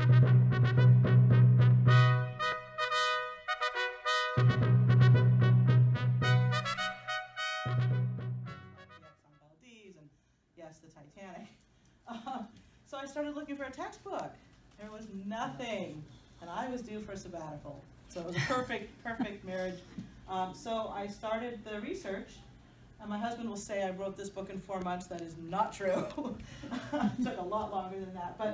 And yes, the Titanic. So I started looking for a textbook. There was nothing, and I was due for a sabbatical. So it was a perfect marriage. So I started the research, and my husband will say I wrote this book in 4 months. That is not true. It took a lot longer than that. But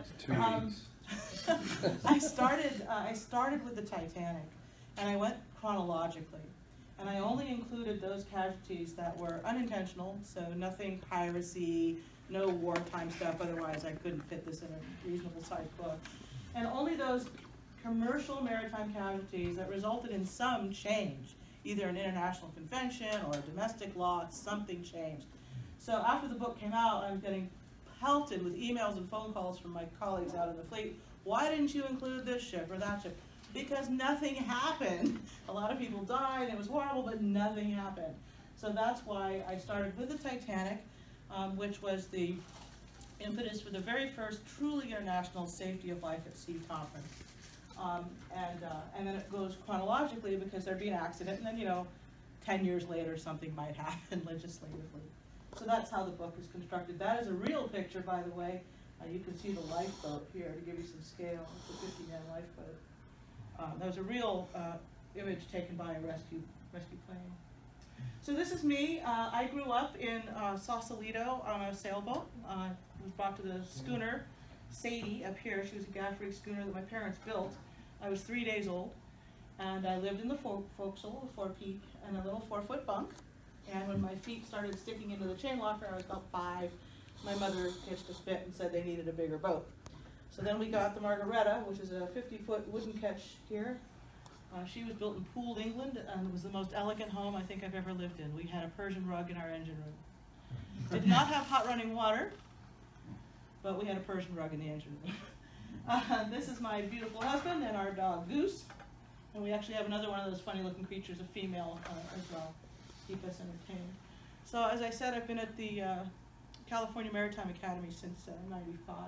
I started with the Titanic, and I went chronologically. And I only included those casualties that were unintentional, so nothing piracy, no wartime stuff, otherwise I couldn't fit this in a reasonable sized book. And only those commercial maritime casualties that resulted in some change, either an international convention or a domestic law, something changed. So after the book came out, I was getting pelted with emails and phone calls from my colleagues out in the fleet. Why didn't you include this ship or that ship? Because nothing happened. A lot of people died, it was horrible, but nothing happened. So that's why I started with the Titanic, which was the impetus for the very first truly international safety of life at sea conference. And then it goes chronologically because there'd be an accident, and then 10 years later something might happen legislatively. So that's how the book is constructed. That is a real picture, by the way. You can see the lifeboat here to give you some scale. It's a 50-man lifeboat. That was a real image taken by a rescue plane. So this is me. I grew up in Sausalito on a sailboat. I was brought to the schooner Sadie up here. She was a gaff-rigged schooner that my parents built. I was 3 days old, and I lived in the forecastle, the forepeak, and a little 4-foot bunk. And when my feet started sticking into the chain locker, I was about 5. My mother pitched a fit and said they needed a bigger boat. So then we got the Margaretta, which is a 50-foot wooden ketch here. She was built in Poole, England, and it was the most elegant home I think I've ever lived in. We had a Persian rug in our engine room. Did not have hot running water, but we had a Persian rug in the engine room. This is my beautiful husband and our dog Goose. And we actually have another one of those funny looking creatures, a female as well, to keep us entertained. So as I said, I've been at the California Maritime Academy since '95.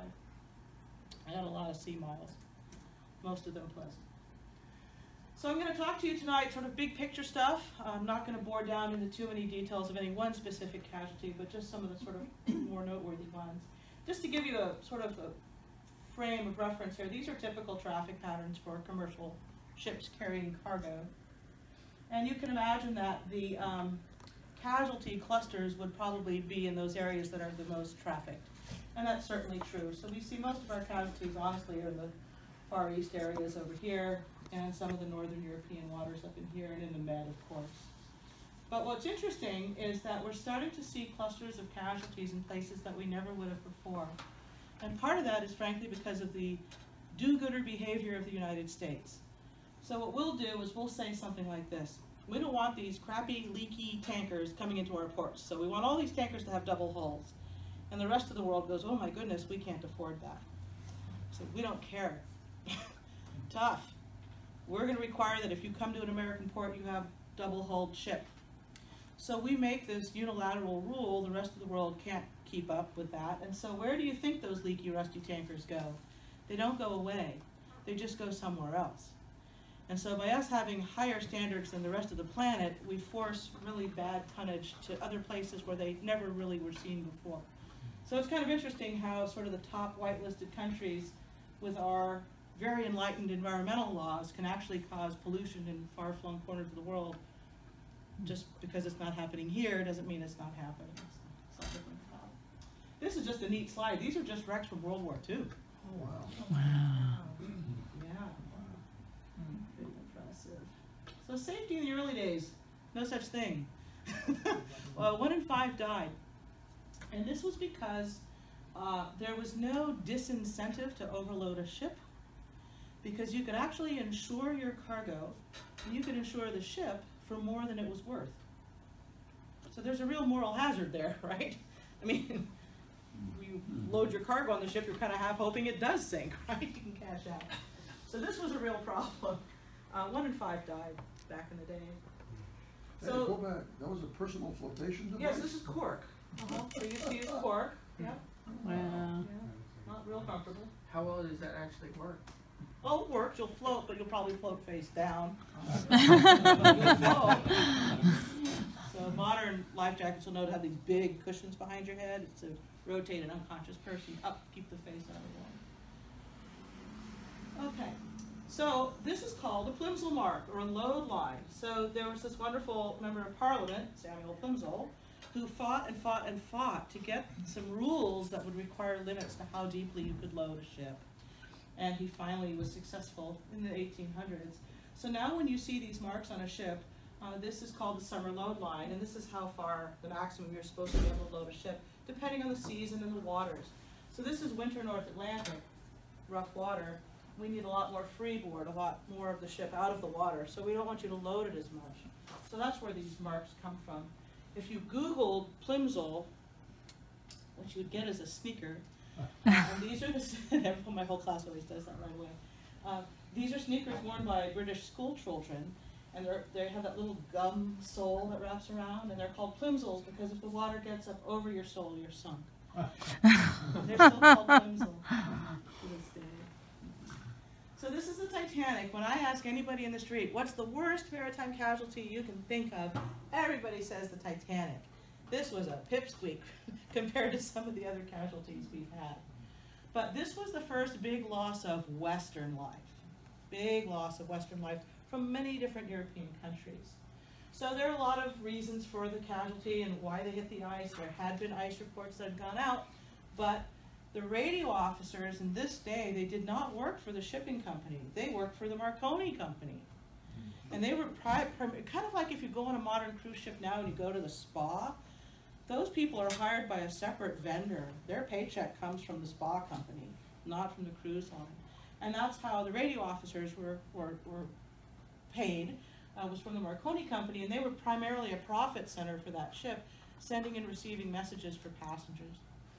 I got a lot of sea miles, most of them pleasant. So I'm going to talk to you tonight sort of big picture stuff. I'm not going to bore down into too many details of any one specific casualty, but just some of the sort of more noteworthy ones. Just to give you a sort of a frame of reference here, these are typical traffic patterns for commercial ships carrying cargo. And you can imagine that the casualty clusters would probably be in those areas that are the most trafficked. And that's certainly true. So we see most of our casualties, honestly, are in the Far East areas over here, and some of the northern European waters up in here, and in the Med, of course. But what's interesting is that we're starting to see clusters of casualties in places that we never would have before. And part of that is, frankly, because of the do-gooder behavior of the United States. So what we'll do is we'll say something like this. We don't want these crappy, leaky tankers coming into our ports. So we want all these tankers to have double hulls. And the rest of the world goes, oh my goodness, we can't afford that. So we don't care. Tough. We're going to require that if you come to an American port, you have double-hulled ship. So we make this unilateral rule. The rest of the world can't keep up with that. And so where do you think those leaky, rusty tankers go? They don't go away. They just go somewhere else. And so by us having higher standards than the rest of the planet, we force really bad tonnage to other places where they never really were seen before. So it's kind of interesting how sort of the top whitelisted countries with our very enlightened environmental laws can actually cause pollution in far-flung corners of the world. Just because it's not happening here doesn't mean it's not happening. It's not different. This is just a neat slide. These are just wrecks from World War II. Oh, wow. Wow. Yeah. Pretty impressive. So safety in the early days, no such thing. Well, 1 in 5 died. And this was because there was no disincentive to overload a ship, because you could actually insure your cargo, and you could insure the ship for more than it was worth. So there's a real moral hazard there, right? I mean, you load your cargo on the ship, you're kind of half hoping it does sink, right? You can cash out. So this was a real problem. 1 in 5 died back in the day. So go back. That was a personal flotation device? Yes, this is cork. So you see it's cork. Yeah. Wow. Yeah. Not real real comfortable. How well does that actually work? Oh, it works. You'll float, but you'll probably float face down. But you'll float. So modern life jackets will know to have these big cushions behind your head. It's to rotate an unconscious person up, keep the face out of the water. Okay, so this is called a Plimsoll mark, or a load line. So there was this wonderful member of Parliament, Samuel Plimsoll, who fought and fought and fought to get some rules that would require limits to how deeply you could load a ship. And he finally was successful in the 1800s. So now when you see these marks on a ship, this is called the summer load line, and this is how far the maximum you're supposed to be able to load a ship, depending on the season and the waters. So this is winter North Atlantic, rough water. We need a lot more freeboard, a lot more of the ship out of the water, so we don't want you to load it as much. So that's where these marks come from. If you Googled Plimsoll, what you would get is a sneaker. And these are the, my whole class always does that right away. These are sneakers worn by British school children, and they have that little gum sole that wraps around, and they're called Plimsolls because if the water gets up over your sole, you're sunk. They're still called Plimsoll to this day. So this is the Titanic. When I ask anybody in the street, what's the worst maritime casualty you can think of, everybody says the Titanic. This was a pipsqueak compared to some of the other casualties we've had. But this was the first big loss of Western life. Big loss of Western life from many different European countries. So there are a lot of reasons for the casualty and why they hit the ice. There had been ice reports that had gone out, but the radio officers in this day, they did not work for the shipping company. They worked for the Marconi Company. And they were kind of like if you go on a modern cruise ship now and you go to the spa, those people are hired by a separate vendor. Their paycheck comes from the spa company, not from the cruise line. And that's how the radio officers were paid, was from the Marconi Company, and they were primarily a profit center for that ship, sending and receiving messages for passengers.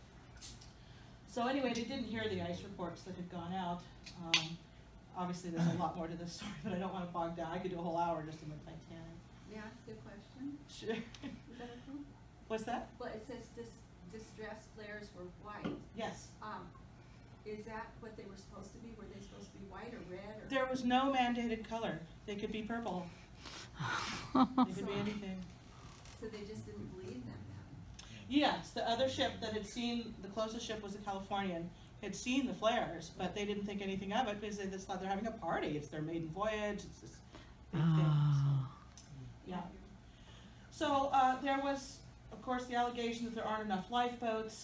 So anyway, they didn't hear the ice reports that had gone out. Obviously there's a lot more to this story, but I don't want to bog down. I could do a whole hour just in the Titanic. May I ask a question? Sure. Is that okay? What's that? Well, it says distress flares were white. Yes. Is that what they were supposed to be? Were they supposed to be white or red? Or? There was no mandated color. They could be purple. They could be anything. So they just didn't believe them then? Yes, the other ship that had seen, the closest ship was the Californian, had seen the flares, but they didn't think anything of it because they just thought they're having a party. It's their maiden voyage. It's this big thing. So, yeah. So there was, of course, the allegation that there aren't enough lifeboats,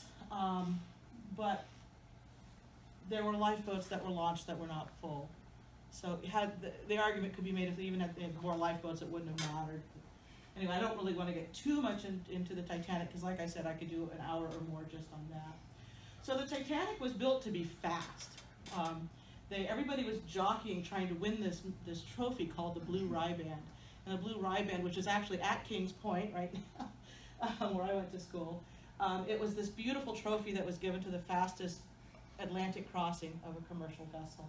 but there were lifeboats that were launched that were not full. So the argument could be made if they even had more lifeboats, it wouldn't have mattered. Anyway, I don't really want to get too much into the Titanic because, like I said, I could do an hour or more just on that. So the Titanic was built to be fast. Everybody was jockeying, trying to win this trophy called the Blue Riband. And the Blue Riband, which is actually at Kings Point right now, where I went to school, it was this beautiful trophy that was given to the fastest Atlantic crossing of a commercial vessel.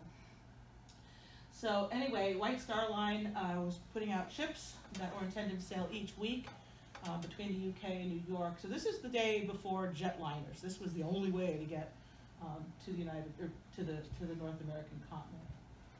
So anyway, White Star Line was putting out ships that were intended to sail each week between the UK and New York. So this is the day before jetliners. This was the only way to get to the North American continent.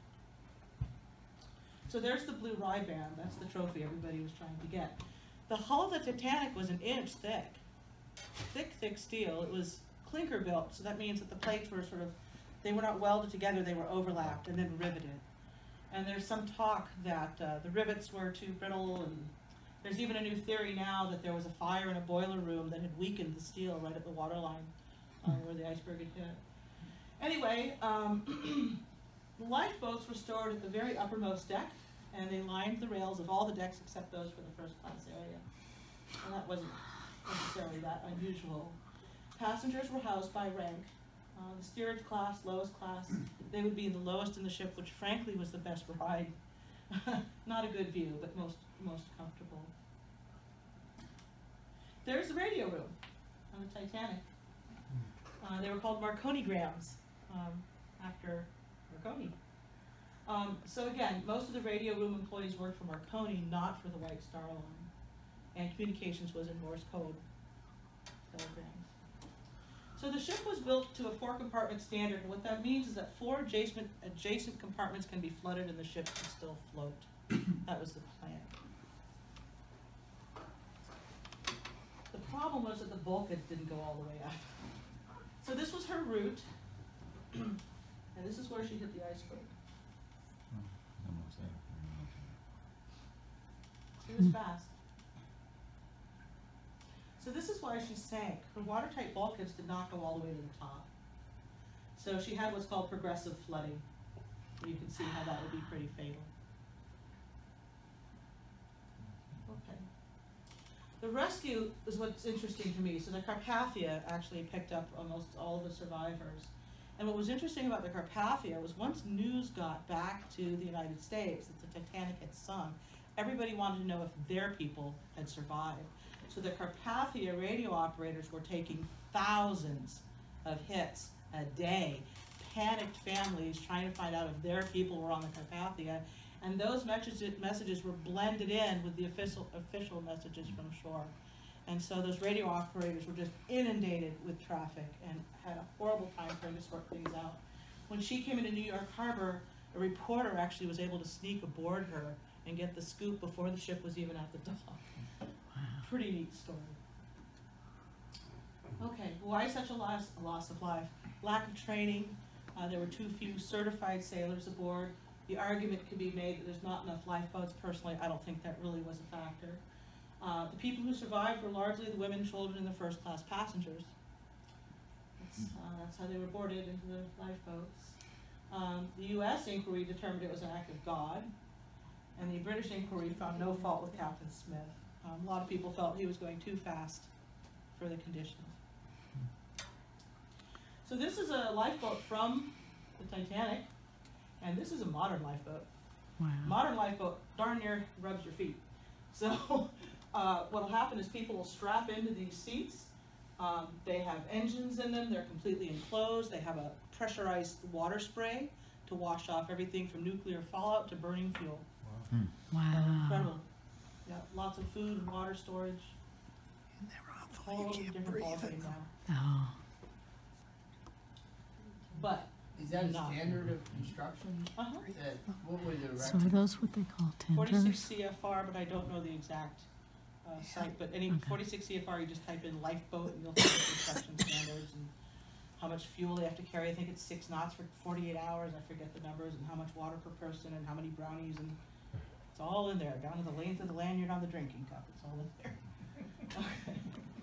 So there's the Blue Riband. That's the trophy everybody was trying to get. The hull of the Titanic was an inch thick. Thick steel. It was clinker built, so that means that the plates were they were not welded together, they were overlapped and then riveted. And there's some talk that the rivets were too brittle, and there's even a new theory now that there was a fire in a boiler room that had weakened the steel right at the waterline where the iceberg had hit. Anyway, the lifeboats were stored at the very uppermost deck, and they lined the rails of all the decks except those for the first class area. And that wasn't necessarily that unusual. Passengers were housed by rank. The steerage class, lowest class, they would be the lowest in the ship, which frankly was the best ride. Not a good view, but most comfortable. There's the radio room on the Titanic. They were called Marconigrams, after Marconi. So again, most of the radio room employees worked for Marconi, not for the White Star Line. And communications was in Morse code telegrams. So the ship was built to a 4-compartment standard, and what that means is that 4 adjacent compartments can be flooded and the ship can still float. That was the plan. The problem was that the bulkheads didn't go all the way up. So this was her route, and this is where she hit the iceberg. She was fast. So this is why she sank. Her watertight bulkheads did not go all the way to the top. So she had what's called progressive flooding. You can see how that would be pretty fatal. Okay. The rescue is what's interesting to me. So the Carpathia actually picked up almost all of the survivors. And what was interesting about the Carpathia was once news got back to the United States that the Titanic had sunk, everybody wanted to know if their people had survived. So the Carpathia radio operators were taking thousands of hits a day, panicked families trying to find out if their people were on the Carpathia, and those messages were blended in with the official messages from shore. And so those radio operators were just inundated with traffic and had a horrible time trying to sort things out. When she came into New York Harbor, a reporter actually was able to sneak aboard her and get the scoop before the ship was even at the dock. Pretty neat story. Okay, why such a loss of life? Lack of training. There were too few certified sailors aboard. The argument could be made that there's not enough lifeboats. Personally, I don't think that really was a factor. The people who survived were largely the women, children, and the first-class passengers. That's how they were boarded into the lifeboats. The U.S. inquiry determined it was an act of God, and the British inquiry found no fault with Captain Smith. A lot of people felt he was going too fast for the conditions. So this is a lifeboat from the Titanic, and this is a modern lifeboat. Wow. Modern lifeboat darn near rubs your feet. So what will happen is people will strap into these seats. They have engines in them. They're completely enclosed. They have a pressurized water spray to wash off everything from nuclear fallout to burning fuel. Wow. Incredible. Yeah, lots of food and water storage. And they're Whole awful. You can't different breathe ballgame in them. now. Oh. But Is that a No. standard of construction? That, what were the So are records? those what they call 46 tenders? CFR, but I don't know the exact site. But any Okay. 46 CFR, you just type in lifeboat and you'll find the construction standards and how much fuel they have to carry. I think it's 6 knots for 48 hours. I forget the numbers, and how much water per person and how many brownies, and it's all in there, down to the length of the lanyard on the drinking cup. It's all in there. Okay.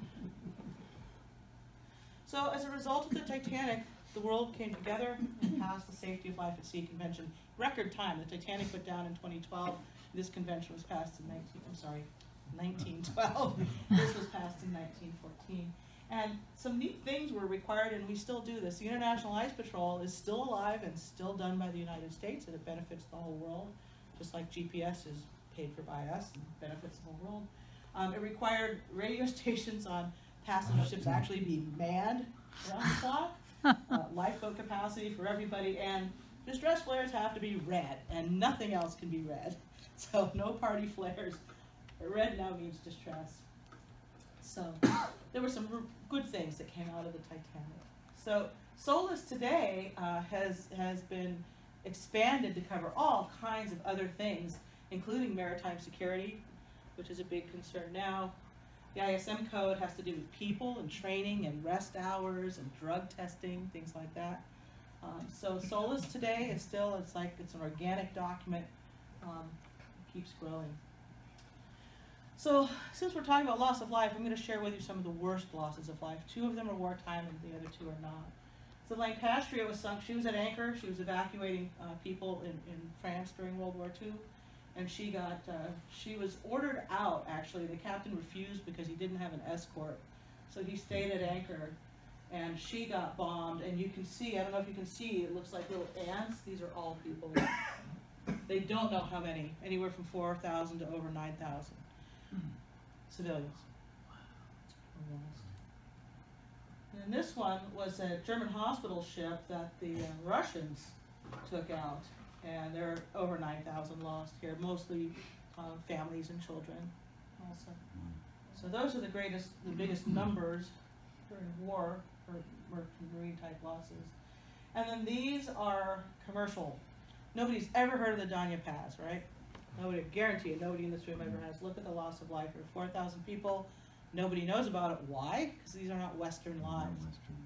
So as a result of the Titanic, the world came together and passed the Safety of Life at Sea Convention. Record time. The Titanic went down in 2012. This convention was passed in 1912. This was passed in 1914. And some neat things were required, and we still do this. The International Ice Patrol is still alive and still done by the United States, and it benefits the whole world, just like GPS is paid for by us and benefits the whole world. It required radio stations on passenger ships actually be manned around the clock. Lifeboat capacity for everybody, and distress flares have to be red, and nothing else can be red. So no party flares. Red now means distress. So there were some good things that came out of the Titanic. So SOLAS today has been expanded to cover all kinds of other things, including maritime security, which is a big concern now. The ISM code has to do with people and training and rest hours and drug testing, things like that. So SOLAS today is still, it's an organic document, keeps growing. So since we're talking about loss of life, I'm going to share with you some of the worst losses of life. 2 of them are wartime and the other 2 are not. So Lancastria was sunk. She was at anchor. She was evacuating people in France during World War II. And she was ordered out, actually. The captain refused because he didn't have an escort. So he stayed at anchor, and she got bombed. And you can see, I don't know if you can see, it looks like little ants. These are all people. They don't know how many, anywhere from 4,000 to over 9,000 civilians. And this one was a German hospital ship that the Russians took out. And there are over 9,000 lost here, mostly families and children also. So those are the biggest numbers during war, or marine type losses. And then these are commercial. Nobody's ever heard of the Danya Pass, right? Nobody, guarantee it, nobody in this room ever has. Look at the loss of life. There are 4,000 people. Nobody knows about it. Why? Because these are not Western lives.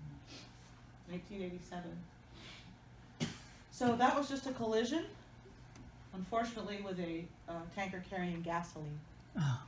1987. So that was just a collision, unfortunately, with a tanker carrying gasoline. Oh.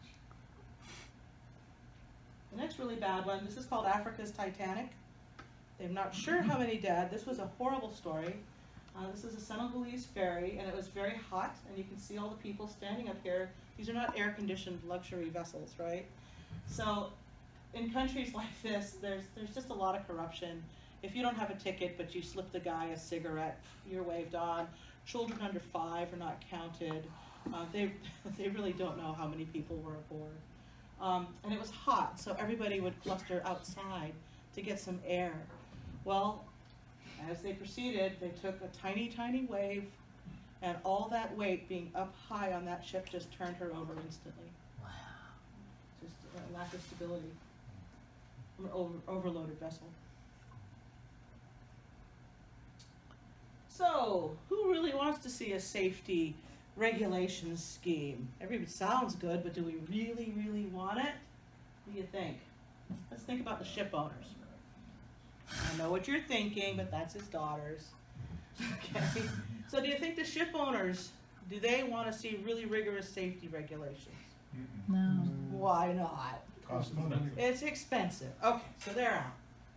The next really bad one, this is called Africa's Titanic. They're not sure how many dead. This was a horrible story. This is a Senegalese ferry, and it was very hot, and you can see all the people standing up here. These are not air-conditioned luxury vessels, right? So in countries like this, there's just a lot of corruption. If you don't have a ticket, but you slip the guy a cigarette, you're waved on. Children under 5 are not counted. They really don't know how many people were aboard. And it was hot, so everybody would cluster outside to get some air. Well, as they proceeded, they took a tiny, tiny wave, and all that weight being up high on that ship just turned her over instantly. Wow. Just a lack of stability. Overloaded vessel. So, who really wants to see a safety regulations scheme? Everybody sounds good, but do we really, really want it? What do you think? Let's think about the ship owners. I know what you're thinking, but that's his daughters. Okay. So do you think the ship owners, do they want to see really rigorous safety regulations? No. Why not? Cost money. It's expensive. Okay, so they're out.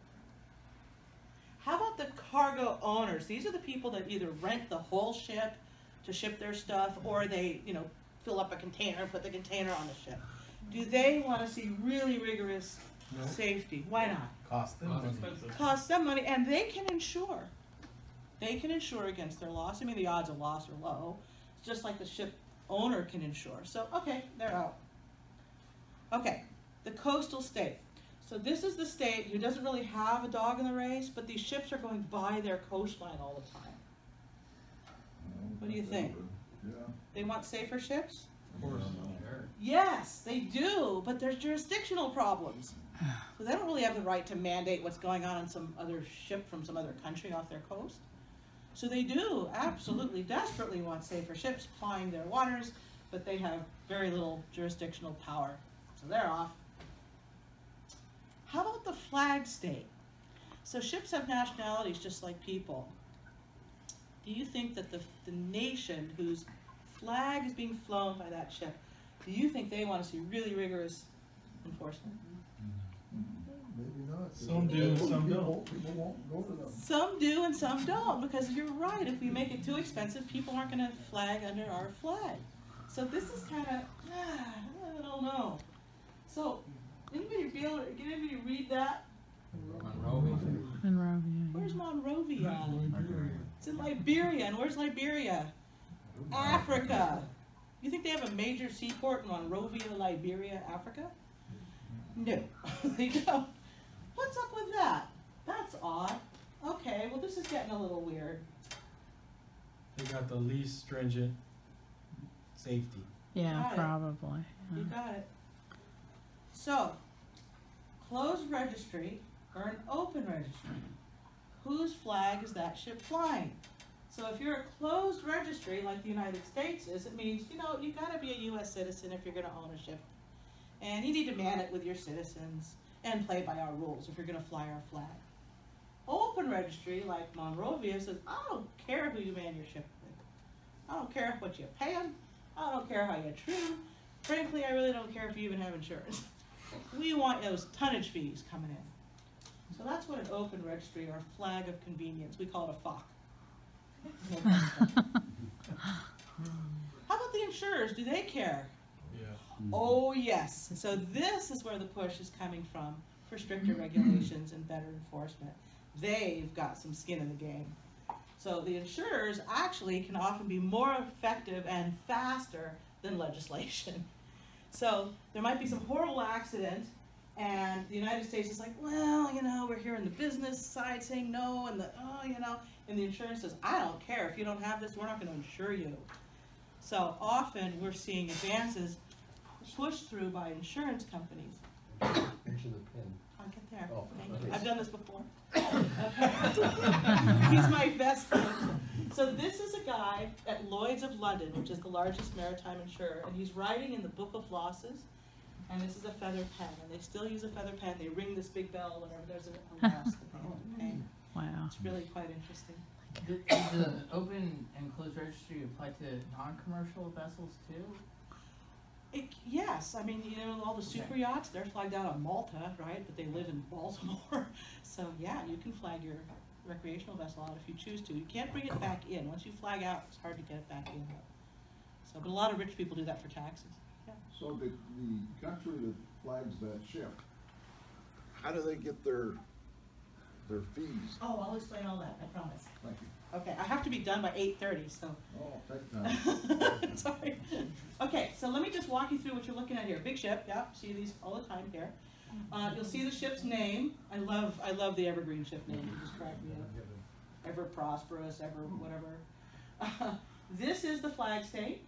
How about the cargo owners? These are the people that either rent the whole ship to ship their stuff, or they, fill up a container and put the container on the ship. Do they want to see really rigorous safety? Why not? Cost them money. Costs them money, and they can insure. They can insure against their loss. I mean, the odds of loss are low. It's just like the ship owner can insure. So, okay, they're out. Okay, the coastal state. So this is the state who doesn't really have a dog in the race, but these ships are going by their coastline all the time. What do you think? Yeah. They want safer ships? Of course. Sure. Yes, they do, but there's jurisdictional problems. So they don't really have the right to mandate what's going on some other ship from some other country off their coast. So they do absolutely desperately want safer ships plying their waters, but they have very little jurisdictional power. So they're off. How about the flag state? So ships have nationalities just like people. Do you think that the nation whose flag is being flown by that ship, do you think they want to see really rigorous enforcement? Maybe not. Some do, some don't. People won't go to them. Some do and some don't, because you're right, if we make it too expensive, people aren't going to flag under our flag. So this is kind of, I don't know. So, can anybody read that? Monrovia. Monrovia. Where's Monrovia? It's in Liberia, and where's Liberia? Africa. You think they have a major seaport in Monrovia, Liberia, Africa? No, they don't. What's up with that? That's odd. Okay, well this is getting a little weird. They got the least stringent safety. Yeah, Got it. probably. You got it. So, closed registry or an open registry? Whose flag is that ship flying? So if you're a closed registry like the United States is, it means, you gotta be a US citizen if you're gonna own a ship. And you need to man it with your citizens and play by our rules if you're gonna fly our flag. Open registry like Monrovia says, I don't care who you man your ship with. I don't care what you pay them. I don't care how you treat them. Frankly, I really don't care if you even have insurance. We want those tonnage fees coming in. So that's what an open registry or flag of convenience, we call it a FOC. How about the insurers? Do they care? Yeah. Oh yes. So this is where the push is coming from for stricter regulations and better enforcement. They've got some skin in the game. So the insurers actually can often be more effective and faster than legislation. So there might be some horrible accident, and the United States is like, well, we're here in the business side saying no, and and the insurance says, I don't care. If you don't have this, we're not going to insure you. So often we're seeing advances pushed through by insurance companies. Mention the PIN. On I'll get there. Oh, Thank okay. you. I've done this before. Okay. He's my best friend. So this is a guy at Lloyd's of London, which is the largest maritime insurer, and he's writing in the Book of Losses, and this is a feather pen, and they still use a feather pen. They ring this big bell whenever there's a loss that they have to pay. Wow. It's really quite interesting. Does the open and closed registry apply to non-commercial vessels too? Yes, I mean, you know, all the super yachts, they're flagged out on Malta, right, but they live in Baltimore. So, yeah, you can flag your recreational vessel out if you choose to. You can't bring it back in. Once you flag out, it's hard to get it back in. So, but a lot of rich people do that for taxes. Yeah. So the country that flags that ship, how do they get their fees? Oh, I'll explain all that, I promise. Thank you. Okay, I have to be done by 8:30, so. Oh, take time. Sorry. Okay, so let me just walk you through what you're looking at here. Big ship, yeah, see these all the time here. You'll see the ship's name. I love the evergreen ship name. It just cracked me up. Ever prosperous, ever whatever. This is the flag state.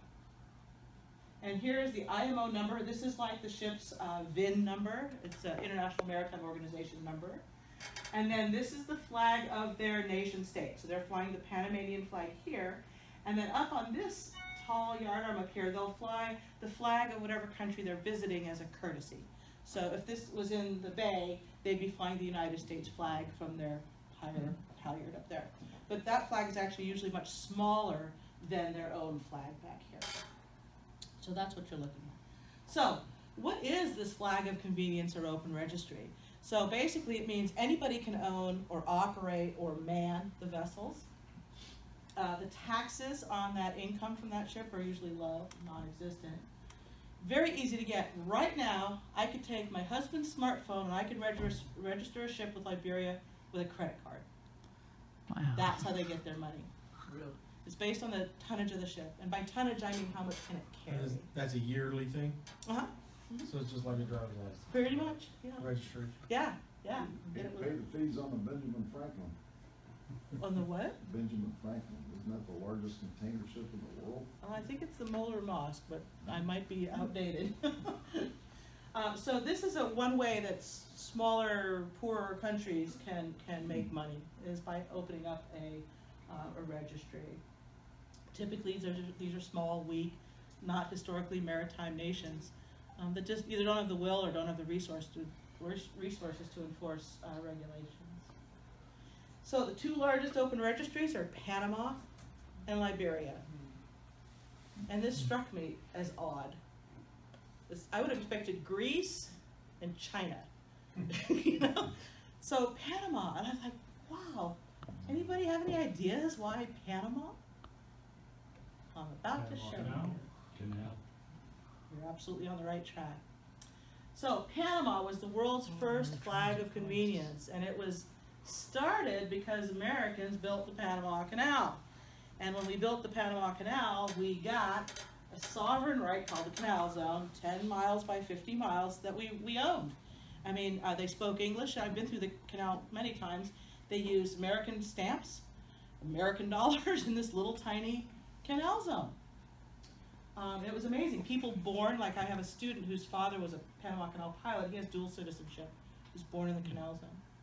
And here is the IMO number. This is like the ship's VIN number. It's an International Maritime Organization number. And then this is the flag of their nation state. So they're flying the Panamanian flag here. And then up on this tall yardarm up here, they'll fly the flag of whatever country they're visiting as a courtesy. So if this was in the bay, they'd be flying the United States flag from their higher halyard up there. But that flag is actually usually much smaller than their own flag back here. So that's what you're looking at. So what is this flag of convenience or open registry? So basically it means anybody can own or operate or man the vessels. The taxes on that income from that ship are usually low, non-existent. Very easy to get. Right now, I could take my husband's smartphone and I could register a ship with Liberia with a credit card. Wow. That's how they get their money. Really? It's based on the tonnage of the ship. And by tonnage, I mean how much can it carry. That's a yearly thing, Uh-huh. so it's just like a driver's license, Pretty much, yeah. registration. Yeah, yeah. They Get it pay with, the fees on the Benjamin Franklin. on the what? Benjamin Franklin, isn't that the largest container ship in the world? I think it's the Molar Mosque, but I might be outdated. So this is one way that smaller, poorer countries can make money, is by opening up a registry. Typically, these are small, weak, not historically maritime nations that just either don't have the will or don't have the resources to enforce regulations. So the two largest open registries are Panama and Liberia. And this struck me as odd. I would have expected Greece and China. You know? So Panama, and I was like, wow, anybody have any ideas why Panama? I'm about to show you. You're absolutely on the right track. So Panama was the world's first flag of convenience, and it was started because Americans built the Panama Canal. And when we built the Panama Canal, we got a sovereign right called the Canal Zone, 10 miles by 50 miles that we owned. I mean, they spoke English. I've been through the canal many times. They used American stamps, American dollars in this little tiny canal zone. It was amazing. People born, like I have a student whose father was a Panama Canal pilot. He has dual citizenship. He was born in the canal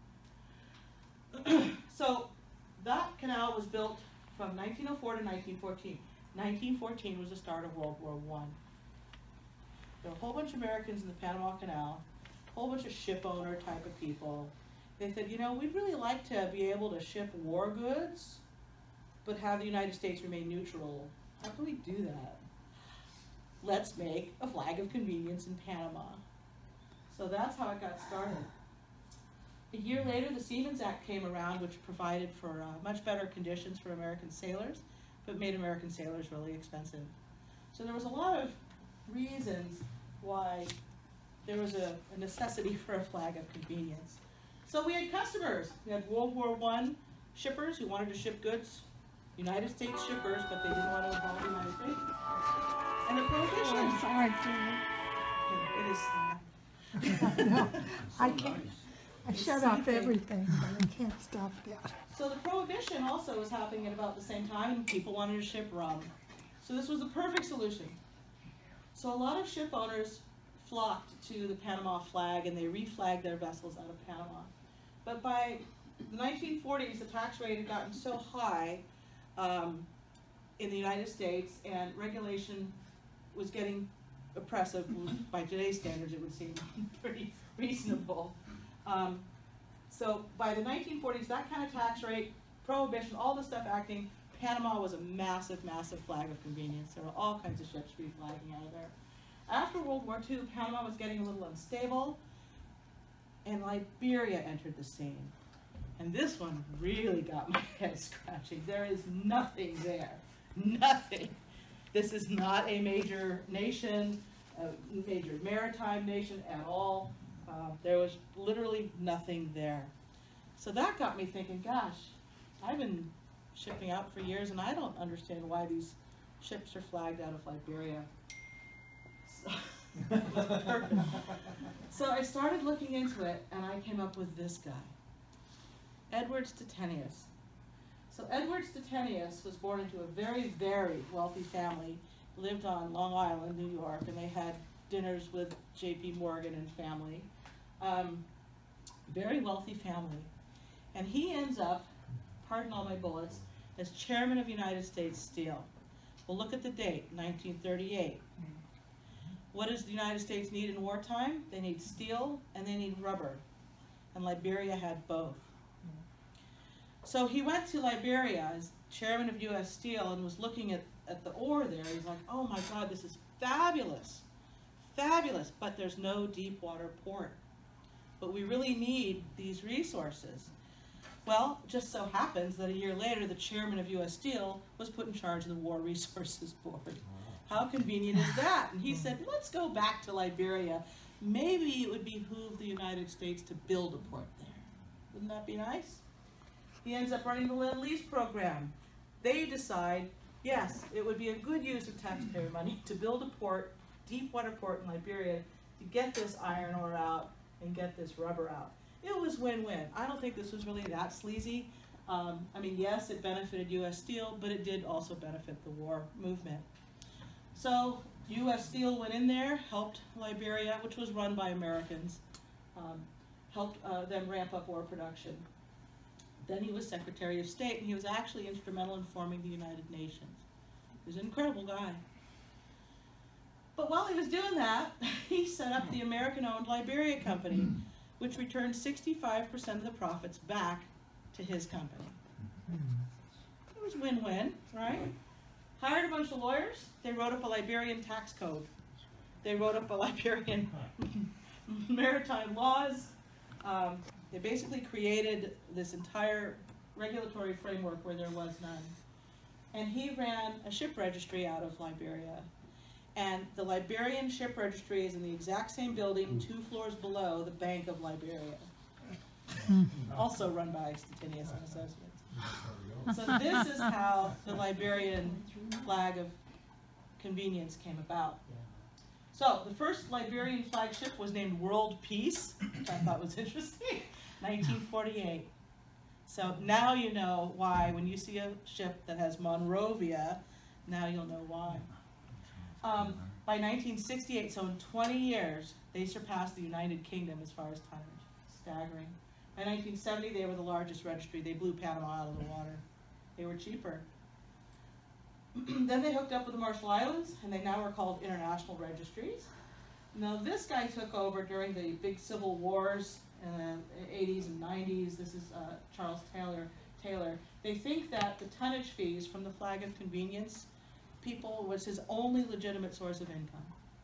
zone. So that canal was built from 1904 to 1914. 1914 was the start of World War I. There were a whole bunch of Americans in the Panama Canal, a whole bunch of ship owner type of people. They said, you know, we'd really like to be able to ship war goods, but have the United States remain neutral. How can we do that? Let's make a flag of convenience in Panama. So that's how it got started. A year later, the Seamen's Act came around, which provided for much better conditions for American sailors, but made American sailors really expensive. So there was a lot of reasons why there was a necessity for a flag of convenience. So we had customers. We had World War I shippers who wanted to ship goods, United States shippers, but they didn't want to involve the United States. And the prohibition. Oh, I'm sorry, Julie. It is No, I can't, I shut off everything, but I can't stop that. So the prohibition also was happening at about the same time, and people wanted to ship rum. So this was the perfect solution. So a lot of ship owners flocked to the Panama flag and they reflagged their vessels out of Panama. But by the 1940s, the tax rate had gotten so high in the United States, and regulation was getting oppressive. By today's standards, it would seem pretty reasonable. So by the 1940s, that kind of tax rate, prohibition, all this stuff acting, Panama was a massive, massive flag of convenience. There were all kinds of ships reflagging out of there. After World War II, Panama was getting a little unstable, and Liberia entered the scene. And this one really got my head scratching. There is nothing there. Nothing. This is not a major nation, a major maritime nation at all. There was literally nothing there. So that got me thinking, gosh, I've been shipping out for years and I don't understand why these ships are flagged out of Liberia. Perfect. So I started looking into it and I came up with this guy, Edward Stettinius. So Edward Stettinius was born into a very, very wealthy family, lived on Long Island, New York, and they had dinners with J.P. Morgan and family. Very wealthy family. And he ends up, pardon all my bullets, as chairman of United States Steel. Well, look at the date, 1938. What does the United States need in wartime? They need steel and they need rubber. And Liberia had both. So he went to Liberia as chairman of U.S. Steel and was looking at the ore there. He's like, oh my God, this is fabulous. Fabulous, but there's no deep water port. But we really need these resources. Well, just so happens that a year later, the chairman of U.S. Steel was put in charge of the War Resources Board. How convenient is that? And he said, let's go back to Liberia. Maybe it would behoove the United States to build a port there. Wouldn't that be nice? He ends up running the Lend-Lease program. They decide, yes, it would be a good use of taxpayer money to build a port, deep water port in Liberia, to get this iron ore out and get this rubber out. It was win-win. I don't think this was really that sleazy. I mean, yes, it benefited U.S. Steel, but it did also benefit the war movement. So U.S. Steel went in there, helped Liberia, which was run by Americans, helped them ramp up war production. Then he was Secretary of State, and he was actually instrumental in forming the United Nations. He was an incredible guy. But while he was doing that, he set up the American-owned Liberia Company, which returned 65% of the profits back to his company. It was win-win, right? Hired a bunch of lawyers. They wrote up a Liberian tax code. They wrote up a Liberian maritime laws. They basically created this entire regulatory framework where there was none. And he ran a ship registry out of Liberia. And the Liberian Ship Registry is in the exact same building, 2 floors below the Bank of Liberia. Also run by Stettinius and Associates. So this is how the Liberian flag of convenience came about. So the first Liberian flagship was named World Peace, which I thought was interesting, 1948. So now you know why, when you see a ship that has Monrovia, now you'll know why. By 1968, so in 20 years, they surpassed the United Kingdom as far as tonnage. Staggering. By 1970, they were the largest registry. They blew Panama out of the water. They were cheaper. Then they hooked up with the Marshall Islands, and they now are called international registries. Now this guy took over during the big civil wars in the 80s and 90s. This is Charles Taylor. They think that the tonnage fees from the flag of convenience people was his only legitimate source of income.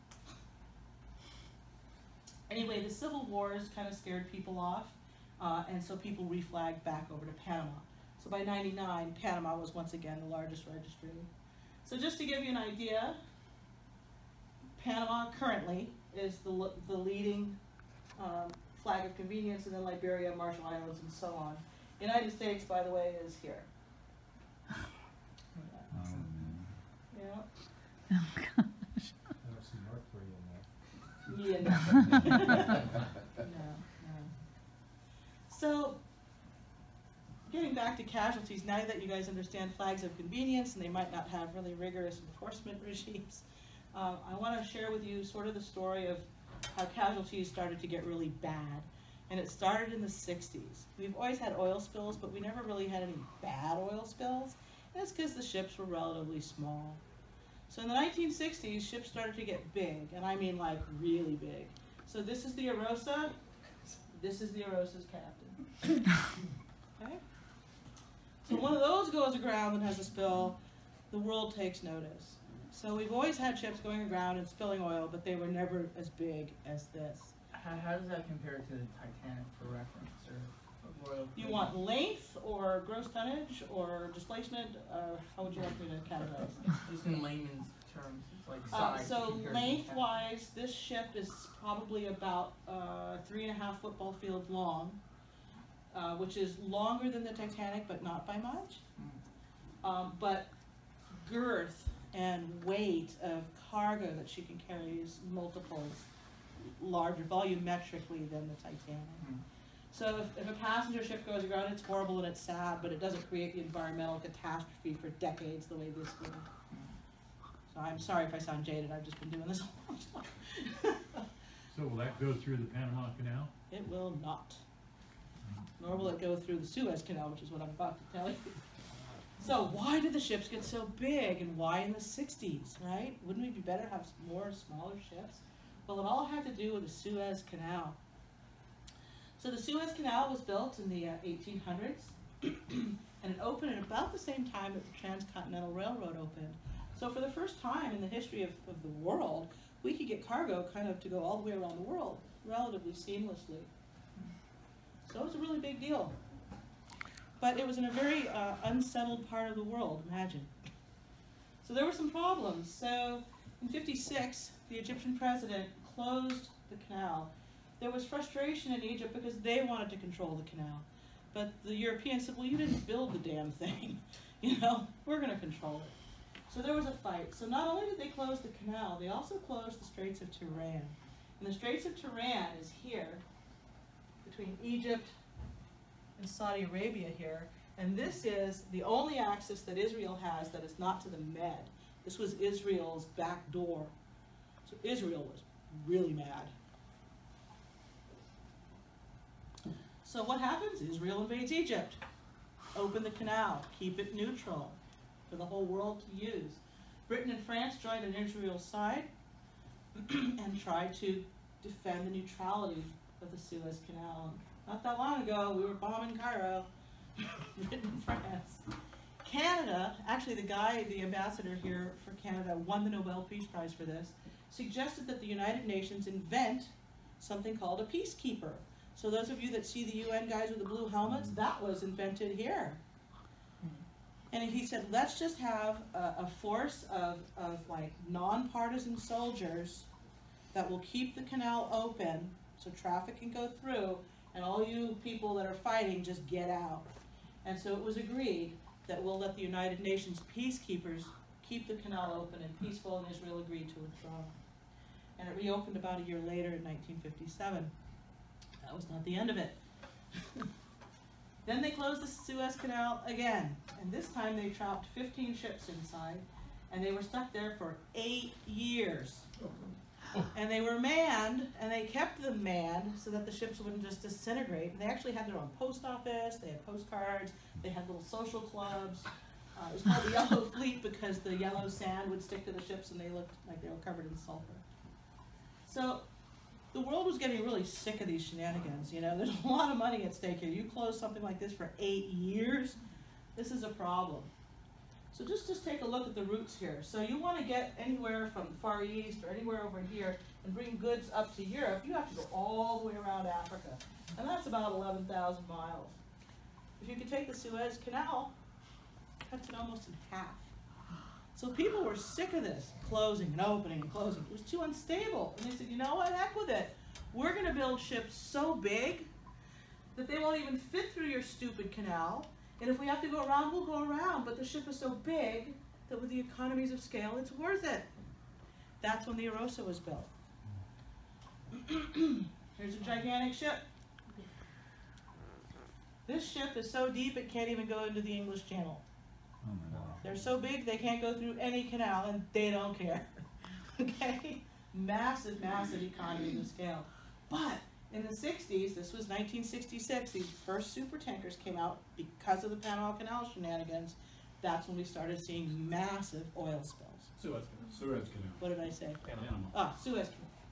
Anyway, the civil wars kind of scared people off, and so people reflagged back over to Panama. So by '99, Panama was once again the largest registry. So just to give you an idea, Panama currently is the leading flag of convenience, and then Liberia, Marshall Islands, and so on. United States, by the way, is here. Yeah. Oh, I don't see North Korea in there. Yeah. No. So, getting back to casualties, now that you guys understand flags of convenience and they might not have really rigorous enforcement regimes, I want to share with you sort of the story of how casualties started to get really bad. And it started in the 60s. We've always had oil spills, but we never really had any bad oil spills. And it's because the ships were relatively small. So in the 1960s, ships started to get big, and I mean like really big. So this is the Arosa, this is the Arosa's captain. Okay? So when one of those goes aground and has a spill, the world takes notice. So we've always had ships going aground and spilling oil, but they were never as big as this. How does that compare to the Titanic for reference, or Royal? You want length or gross tonnage or displacement? How would you like me to categorize? Just in layman's terms, it's like size. So compared to lengthwise, this ship is probably about 3.5 football fields long, which is longer than the Titanic, but not by much. But girth and weight of cargo that she can carry is multiples larger volumetrically than the Titanic. So if a passenger ship goes aground, it's horrible and it's sad, but it doesn't create the environmental catastrophe for decades the way this would. So I'm sorry if I sound jaded, I've just been doing this a long time. So will that go through the Panama Canal? It will not. Nor will it go through the Suez Canal, which is what I'm about to tell you. So why did the ships get so big, and why in the 60s, right? Wouldn't we be better to have more smaller ships? Well, it all had to do with the Suez Canal. So the Suez Canal was built in the 1800s, and it opened at about the same time that the Transcontinental Railroad opened. So for the first time in the history of the world, we could get cargo kind of to go all the way around the world relatively seamlessly. So it was a really big deal. But it was in a very unsettled part of the world, imagine. So there were some problems. So in '56, the Egyptian president closed the canal. There was frustration in Egypt because they wanted to control the canal. But the Europeans said, well, you didn't build the damn thing. You know, we're going to control it. So there was a fight. So not only did they close the canal, they also closed the Straits of Tiran. And the Straits of Tiran is here, between Egypt and Saudi Arabia here. And this is the only access that Israel has that is not to the Med. This was Israel's back door. So Israel was really mad. So what happens? Israel invades Egypt. Open the canal. Keep it neutral for the whole world to use. Britain and France joined on Israel's side and tried to defend the neutrality of the Suez Canal. Not that long ago, we were bombing Cairo, Britain and France. Canada, actually the ambassador here for Canada won the Nobel Peace Prize for this, suggested that the United Nations invent something called a peacekeeper. So those of you that see the UN guys with the blue helmets, that was invented here. And he said, let's just have a force of like nonpartisan soldiers that will keep the canal open so traffic can go through, and all you people that are fighting just get out. And so it was agreed that we'll let the United Nations peacekeepers keep the canal open and peaceful, and Israel agreed to withdraw. And it reopened about a year later in 1957. That was not the end of it. Then they closed the Suez Canal again, and this time they trapped 15 ships inside, and they were stuck there for 8 years. And they were manned, and they kept them manned so that the ships wouldn't just disintegrate. And they actually had their own post office, they had postcards, they had little social clubs. It was called the Yellow Fleet because the yellow sand would stick to the ships and they looked like they were covered in sulfur. So the world was getting really sick of these shenanigans. You know, there's a lot of money at stake here. You close something like this for 8 years, this is a problem. So just take a look at the routes here. So you want to get anywhere from the Far East or anywhere over here and bring goods up to Europe, you have to go all the way around Africa. And that's about 11,000 miles. If you could take the Suez Canal, cuts it almost in half. So people were sick of this, closing and opening and closing. It was too unstable. And they said, you know what, heck with it. We're going to build ships so big that they won't even fit through your stupid canal. And if we have to go around, we'll go around. But the ship is so big that with the economies of scale, it's worth it. That's when the Arosa was built. Here's a gigantic ship. This ship is so deep it can't even go into the English Channel. Oh my God. They're so big they can't go through any canal, and they don't care. Okay? Massive, massive economy of scale. But in the 60s, this was 1966, these first super tankers came out because of the Panama Canal shenanigans. That's when we started seeing massive oil spills. Suez Canal. What did I say? Panama. Ah, Suez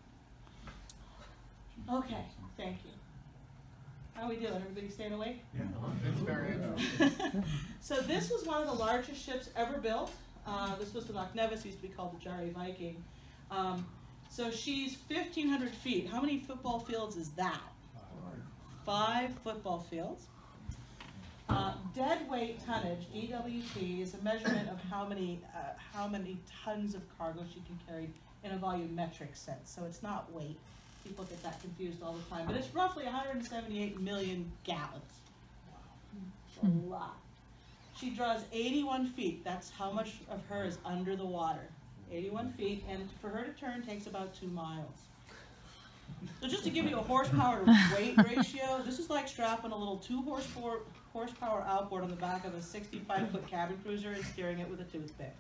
Canal. Okay, thank you. How are we doing? Everybody staying awake? It's very interesting. So this was one of the largest ships ever built. This was the Loch Nevis, used to be called the Jari Viking. So she's 1,500 feet. How many football fields is that? 5 football fields. Dead weight tonnage, DWT, is a measurement of how many tons of cargo she can carry in a volumetric sense. So it's not weight. People get that confused all the time. But it's roughly 178 million gallons. Wow. A lot. She draws 81 feet. That's how much of her is under the water. 81 feet, and for her to turn takes about 2 miles. So just to give you a horsepower to weight ratio, this is like strapping a little 2 horsepower outboard on the back of a 65-foot cabin cruiser and steering it with a toothpick.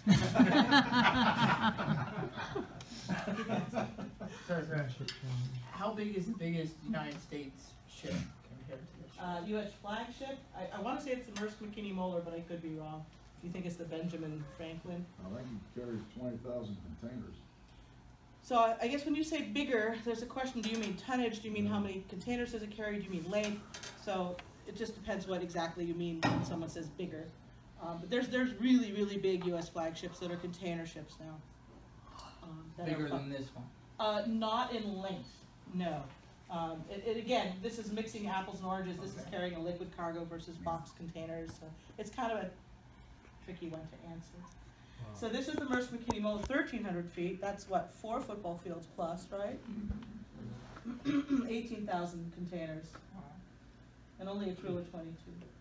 So, how big is the biggest United States ship compared to this? U.S. flagship, I want to say it's the Maersk McKinney Moller, but I could be wrong. Do you think it's the Benjamin Franklin? I think it carries 20,000 containers. So I guess when you say bigger, there's a question, do you mean tonnage? Do you mean how many containers does it carry? Do you mean length? So it just depends what exactly you mean when someone says bigger. But there's really, really big U.S. flagships that are container ships now. Bigger than this one? Not in length, no. Again, this is mixing apples and oranges. This is carrying a liquid cargo versus box containers. So it's kind of a tricky one to answer. So this is the Maersk McKinney Moller, 1,300 feet. That's what, 4 football fields plus, right? 18,000 containers, and only a crew of 22.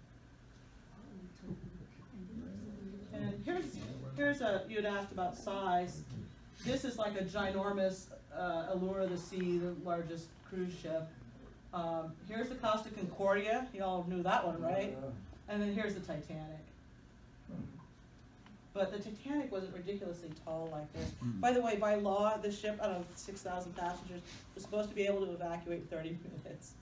And here's you had asked about size. This is like a ginormous Allure of the Sea, the largest cruise ship. Here's the Costa Concordia. You all knew that one, right? And then here's the Titanic. But the Titanic wasn't ridiculously tall like this. By the way, by law, this ship, I don't know, 6,000 passengers, was supposed to be able to evacuate 30 minutes.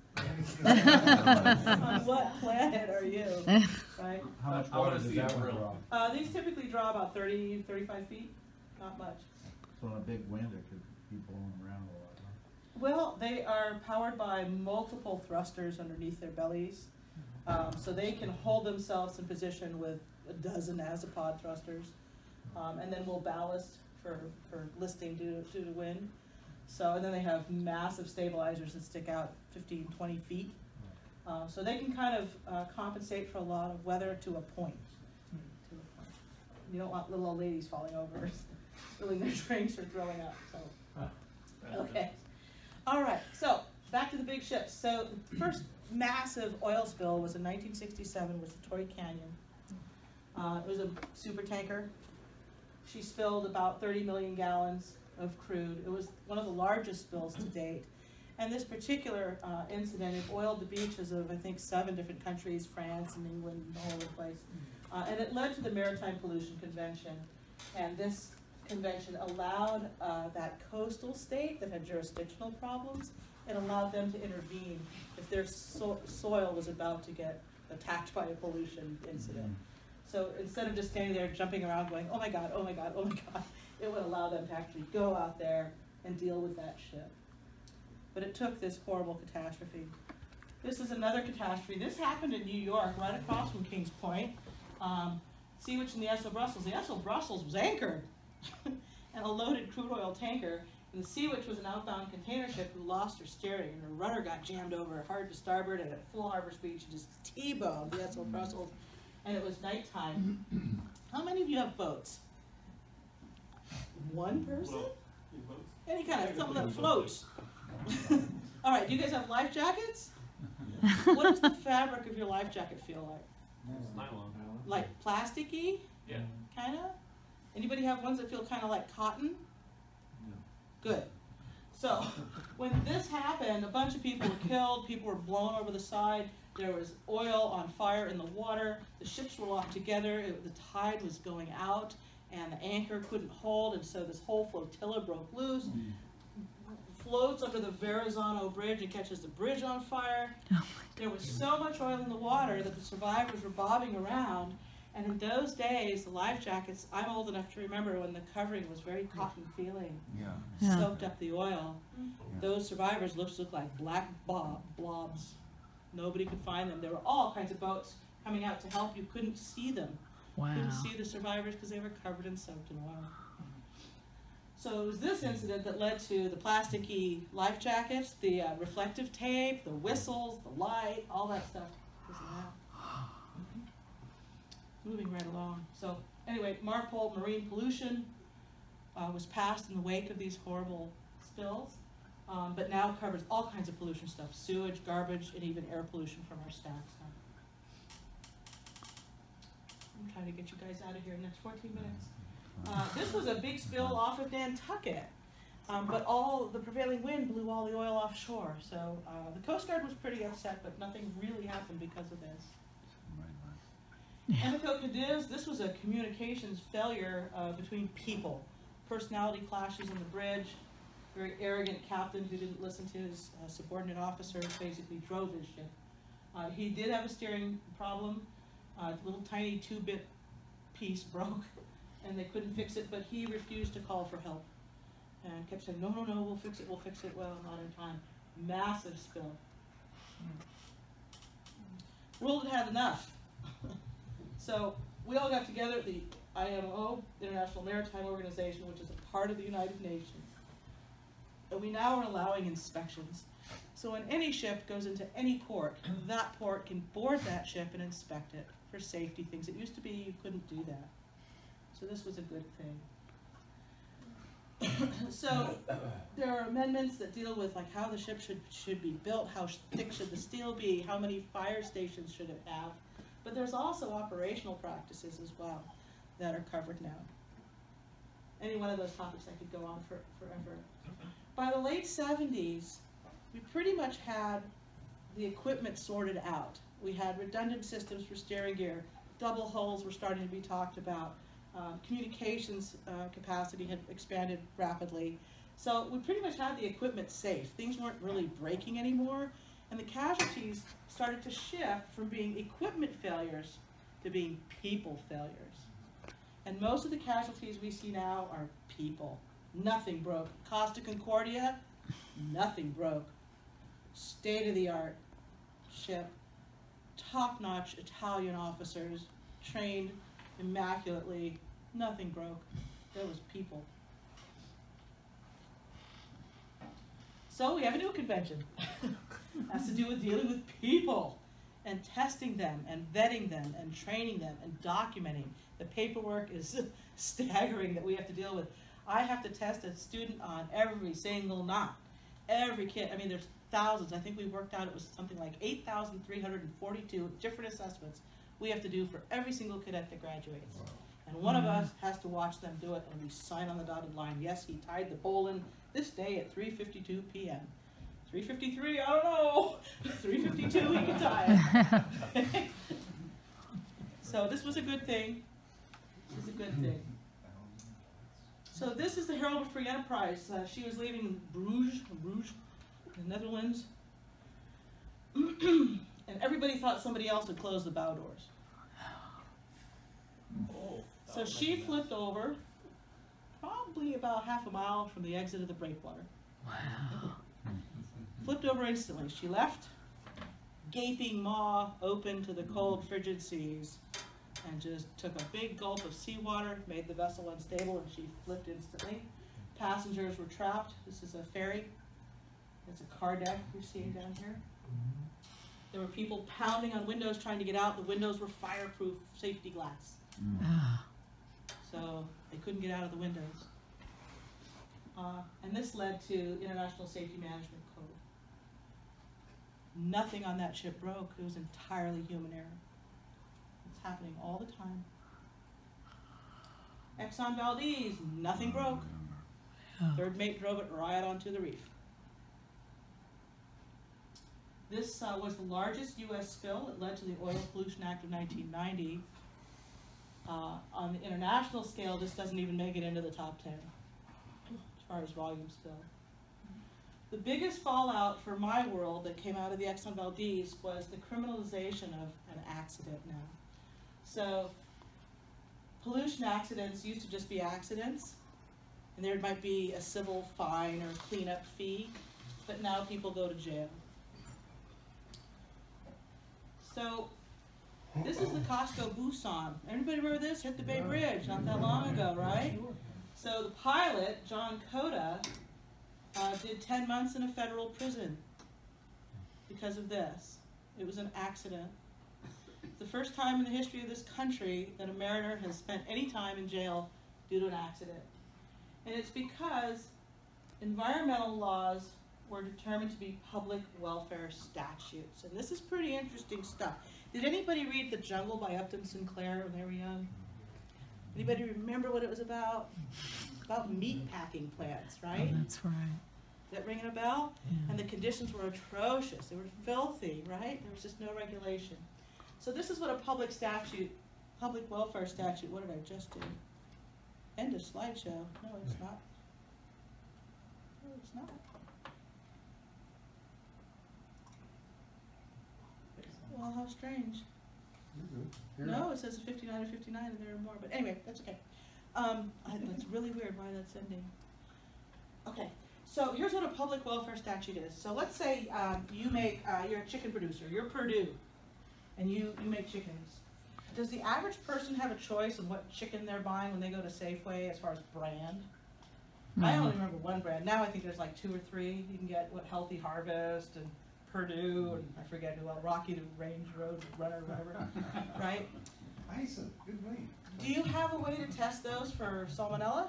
On what planet are you? Right? How much How water does does the that one drill? draw? These typically draw about 30, 35 feet. Not much. So in a big wind, it could be blowing around a lot, huh? Well, they are powered by multiple thrusters underneath their bellies. So they can hold themselves in position with a dozen azipod thrusters. And then we'll ballast for listing due to wind. So, and then they have massive stabilizers that stick out 15, 20 feet. So they can kind of compensate for a lot of weather to a point. You don't want little old ladies falling over, spilling their drinks or throwing up. So, okay. All right, so back to the big ships. So the first massive oil spill was in 1967 with the Torrey Canyon. It was a super tanker. She spilled about 30 million gallons of crude. It was one of the largest spills to date. And this particular incident, it oiled the beaches of, I think, 7 different countries, France and England, and all over the place. And it led to the Maritime Pollution Convention. And this convention allowed that coastal state that had jurisdictional problems, it allowed them to intervene if their soil was about to get attacked by a pollution incident. So instead of just standing there jumping around going, oh my God, oh my God, oh my God, it would allow them to actually go out there and deal with that ship. But it took this horrible catastrophe. This is another catastrophe. This happened in New York, right across from Kings Point. Sea Witch and the Esso Brussels. The Esso Brussels was anchored and a loaded crude oil tanker. And the Sea Witch was an outbound container ship who lost her steering, and her rudder got jammed over hard to starboard, and at full harbor speed, she just T-boned the Esso Brussels. And it was nighttime. How many of you have boats? One person? Any kind of something that floats. All right, do you guys have life jackets? What does the fabric of your life jacket feel like? It's nylon. Like plasticky? Yeah. Kind of? Anybody have ones that feel kind of like cotton? No. Good. So, when this happened, a bunch of people were killed, people were blown over the side, there was oil on fire in the water, the ships were locked together, the tide was going out, and the anchor couldn't hold, and so this whole flotilla broke loose, floats under the Verrazano Bridge and catches the bridge on fire. There was so much oil in the water that the survivors were bobbing around, and in those days, the life jackets, I'm old enough to remember when the covering was very cotton feeling, Yeah. soaked up the oil. Those survivors looked like black blobs. Nobody could find them. There were all kinds of boats coming out to help. You couldn't see them. Wow. Couldn't see the survivors because they were covered and soaked in oil. So it was this incident that led to the plasticky life jackets, the reflective tape, the whistles, the light, all that stuff. Moving right along. So anyway, MARPOL, marine pollution, was passed in the wake of these horrible spills, but now covers all kinds of pollution stuff, sewage, garbage, and even air pollution from our stacks. I'm trying to get you guys out of here in the next 14 minutes. This was a big spill off of Nantucket, but all the prevailing wind blew all the oil offshore. So the Coast Guard was pretty upset, but nothing really happened because of this. Anaco Cadiz, this was a communications failure between people. Personality clashes on the bridge. Very arrogant captain who didn't listen to his subordinate officers, basically drove his ship. He did have a steering problem. A little tiny 2-bit piece broke, and they couldn't fix it, but he refused to call for help and kept saying, no, we'll fix it, well, not in time. Massive spill. World had enough. So we all got together at the IMO, International Maritime Organization, which is a part of the United Nations. And we now are allowing inspections. So when any ship goes into any port, that port can board that ship and inspect it for safety things. It used to be you couldn't do that. So this was a good thing. So there are amendments that deal with like how the ship should be built, how thick should the steel be, how many fire stations should it have. But there's also operational practices as well that are covered now. Any one of those topics I could go on forever. By the late 70s, we pretty much had the equipment sorted out. We had redundant systems for steering gear. Double hulls were starting to be talked about. Communications capacity had expanded rapidly. So we pretty much had the equipment safe. Things weren't really breaking anymore. And the casualties started to shift from being equipment failures to being people failures. And most of the casualties we see now are people. Nothing broke. Costa Concordia, nothing broke. State-of-the-art ship, top-notch Italian officers, trained immaculately, nothing broke. There was people. So we have a new convention. Has to do with dealing with people and testing them and vetting them and training them and documenting. The paperwork is staggering that we have to deal with. I have to test a student on every single knot. Every kid, I mean there's thousands. I think we worked out it was something like 8,342 different assessments we have to do for every single cadet that graduates. Wow. And one of us has to watch them do it and we sign on the dotted line. Yes, he tied the pole in this day at 3:52 p.m. 3:53, I don't know. 3:52, he can tie it. So this was a good thing. This is a good thing. So this is the Herald of Free Enterprise. She was leaving Bruges, the Netherlands. And everybody thought somebody else had closed the bow doors. So she flipped over, probably about half a mile from the exit of the breakwater. Wow. Flipped over instantly. She left, gaping maw open to the cold, frigid seas, and just took a big gulp of seawater, made the vessel unstable, and she flipped instantly. Passengers were trapped. This is a ferry. It's a car deck you're seeing down here. There were people pounding on windows trying to get out. The windows were fireproof safety glass. So they couldn't get out of the windows. And this led to International Safety Management Code. Nothing on that ship broke. It was entirely human error. It's happening all the time. Exxon Valdez, nothing broke. Third mate drove it right onto the reef. This was the largest U.S. spill. It led to the Oil Pollution Act of 1990. On the international scale, this doesn't even make it into the top 10 as far as volumes go. The biggest fallout for my world that came out of the Exxon Valdez was the criminalization of an accident now. So pollution accidents used to just be accidents, and there might be a civil fine or cleanup fee, but now people go to jail. So this is the Costco Busan. Everybody remember this? Hit the Bay Bridge not that long ago, right? So the pilot, John Cota, did 10 months in a federal prison because of this. It was an accident. The first time in the history of this country that a mariner has spent any time in jail due to an accident. And it's because environmental laws were determined to be public welfare statutes. And this is pretty interesting stuff. Did anybody read The Jungle by Upton Sinclair when they were young? Anybody remember what it was about? About meat packing plants, right? Oh, that's right. Is that ringing a bell? Yeah. And the conditions were atrocious. They were filthy, right? There was just no regulation. So this is what a public statute, public welfare statute, what did I just do? End of slideshow. No, it's not. No, it's not. Well, how strange. No, it says 59 or 59 and there are more, but anyway, that's okay. That's really weird why that's ending. Okay, so here's what a public welfare statute is. So let's say you make, you're a chicken producer, you're Purdue, and you make chickens. Does the average person have a choice on what chicken they're buying when they go to Safeway as far as brand? I only remember one brand. Now I think there's like 2 or 3. You can get what Healthy Harvest and Purdue and I forget who else, Rocky the Range Road Runner, whatever, right? Bison, good name. Do you have a way to test those for salmonella?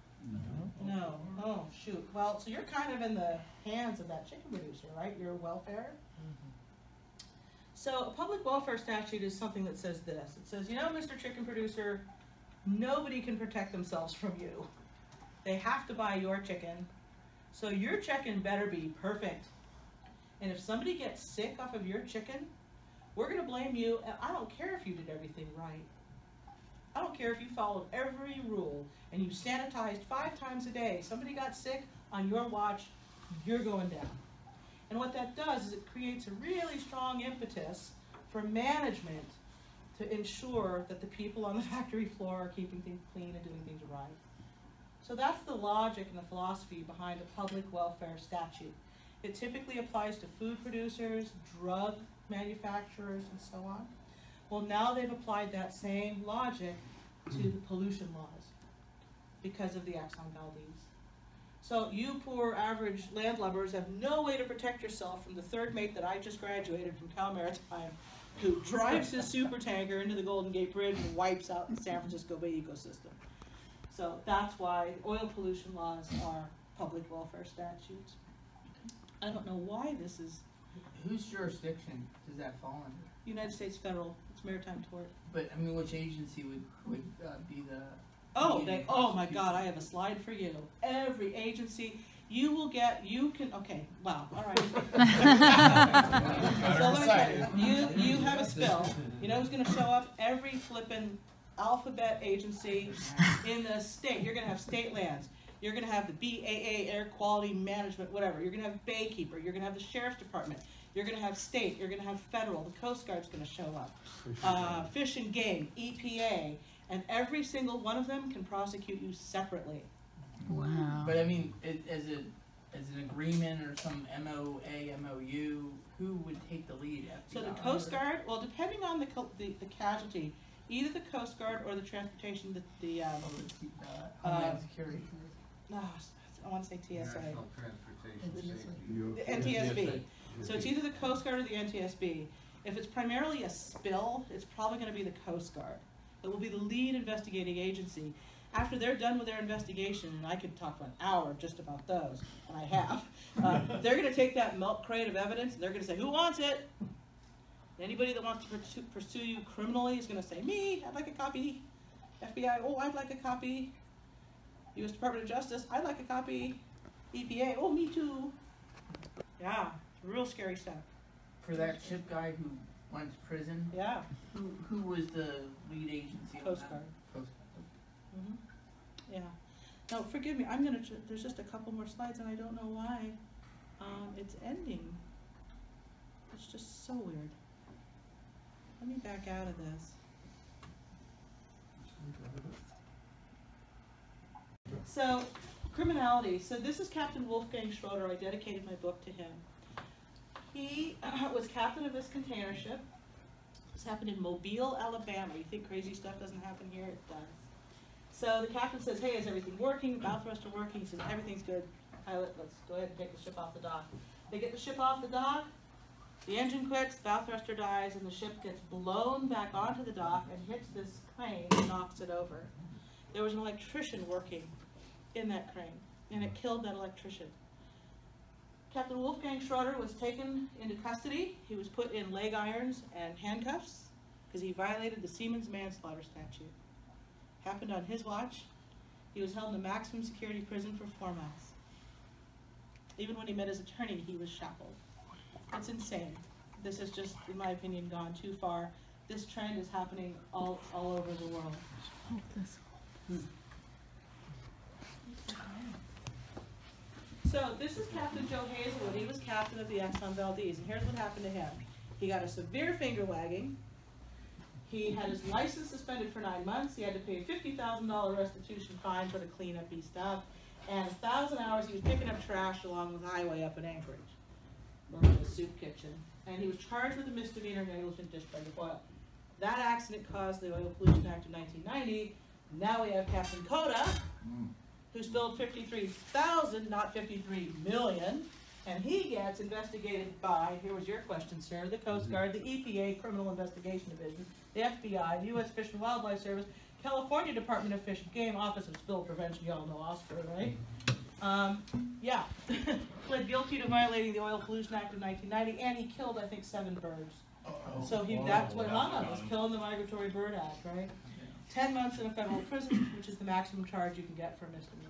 No. Oh, shoot. Well, so you're kind of in the hands of that chicken producer, right? Your welfare. So a public welfare statute is something that says this. It says, you know, Mr. Chicken Producer, nobody can protect themselves from you. They have to buy your chicken. So your chicken better be perfect. And if somebody gets sick off of your chicken, we're going to blame you. And I don't care if you did everything right. I don't care if you followed every rule and you sanitized 5 times a day. Somebody got sick on your watch, you're going down. And what that does is it creates a really strong impetus for management to ensure that the people on the factory floor are keeping things clean and doing things right. So that's the logic and the philosophy behind a public welfare statute. It typically applies to food producers, drug manufacturers, and so on. Well, now they've applied that same logic to the pollution laws because of the Exxon Valdez. So you poor average landlubbers have no way to protect yourself from the third mate that I just graduated from Cal Maritime, who drives his super tanker into the Golden Gate Bridge and wipes out the San Francisco Bay ecosystem. So that's why oil pollution laws are public welfare statutes. I don't know why this is Whose jurisdiction does that fall under? United States federal. It's maritime tort. But I mean, which agency would be the? Oh, leading oh my prosecutor? God! I have a slide for you. Every agency you will get. You can. Okay. Wow. All right. So let me tell you. You have a spill. You know who's going to show up? Every flippin' alphabet agency in the state. You're going to have state lands. You're going to have the BAA, Air Quality Management, whatever. You're going to have Baykeeper. You're going to have the Sheriff's Department. You're going to have state. You're going to have federal. The Coast Guard's going to show up. Fish and Game, EPA, and every single one of them can prosecute you separately. Wow. But I mean, as an agreement or some MOA, MOU, who would take the lead? So the FBI Coast or- Guard, well, depending on the casualty, either the Coast Guard or the transportation, Homeland Security. no, I want to say TSA. National Transportation Safety. The NTSB. So it's either the Coast Guard or the NTSB. If it's primarily a spill, it's probably going to be the Coast Guard. It will be the lead investigating agency. After they're done with their investigation, and I could talk for an hour just about those, and I have, they're going to take that milk crate of evidence, and they're going to say, who wants it? Anybody that wants to pursue you criminally is going to say, me, I'd like a copy. FBI, oh, I'd like a copy. U.S. Department of Justice, I'd like a copy. EPA, oh, me too. Yeah, real scary stuff. For that ship guy who Went to prison. Yeah, Who was the lead agency on Coast that? Guard. Coast hmm yeah. No, forgive me, I'm gonna, there's just a couple more slides and I don't know why, it's ending. It's just so weird. Let me back out of this. So, criminality. So this is Captain Wolfgang Schroeder. I dedicated my book to him. He was captain of this container ship. This happened in Mobile, Alabama. You think crazy stuff doesn't happen here? It does. So the captain says, hey, is everything working? Bow thrust are working. He says, everything's good. Pilot, let's go ahead and take the ship off the dock. They get the ship off the dock. The engine quits, bow thruster dies, and the ship gets blown back onto the dock and hits this crane and knocks it over. There was an electrician working in that crane, and it killed that electrician. Captain Wolfgang Schroeder was taken into custody. He was put in leg irons and handcuffs because he violated the Seaman's Manslaughter statute. Happened on his watch. He was held in a maximum security prison for 4 months. Even when he met his attorney, he was shackled. It's insane. This has just, in my opinion, gone too far. This trend is happening all over the world. So this is Captain Joe Hazelwood. He was captain of the Exxon Valdez, and here's what happened to him. He got a severe finger wagging. He had his license suspended for 9 months. He had to pay a $50,000 restitution fine for the cleanup-y stuff, and 1,000 hours he was picking up trash along the highway up in Anchorage, working in a soup kitchen. And he was charged with a misdemeanor negligent discharge of oil. That accident caused the Oil Pollution Act of 1990. Now we have Captain Coda, who spilled 53,000, not 53 million, and he gets investigated by, here was your question, sir, the Coast Guard, the EPA Criminal Investigation Division, the FBI, the U.S. Fish and Wildlife Service, California Department of Fish and Game, Office of Spill Prevention, y'all know OSPR, right? Yeah, pled guilty to violating the Oil Pollution Act of 1990, and he killed, I think, 7 birds. So that's what hung him, was killing the Migratory Bird Act, right? 10 months in a federal prison, which is the maximum charge you can get for a misdemeanor.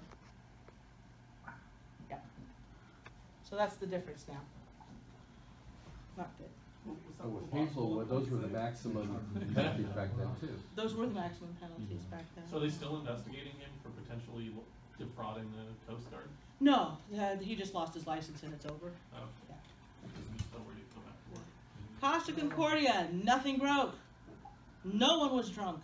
Yeah. So that's the difference now. Not good. So with Hazelwood, those were the maximum penalties back then too. Those were the maximum penalties back then. So are they still investigating him for potentially defrauding the Coast Guard? No, he just lost his license and it's over. Oh, Yeah. he's still ready to go back to work. Costa Concordia, nothing broke. No one was drunk.